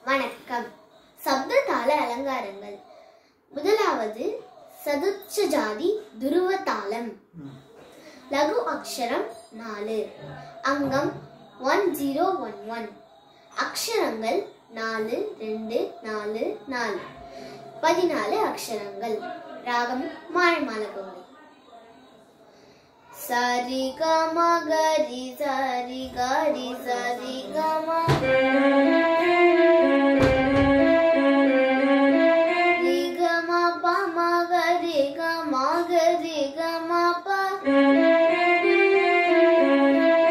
வணக்கம். சப்ததாள அலங்காரங்கள். முதலாவது சதுர்ச்ச ஜாதி துருவ தாளம். லகு அக்ஷரம் 4, அங்கம் 1011, அக்ஷரங்கள் 4 2 4 4, 14 அக்ஷரங்கள். ராகம் மாயமாலகௌரி. சரி கம கரி சரி கரி சரி கம ரி கம ப ம கரி கம கரி கம ப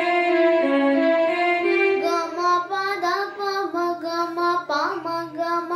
கம ப த ப ம கம ப ம கம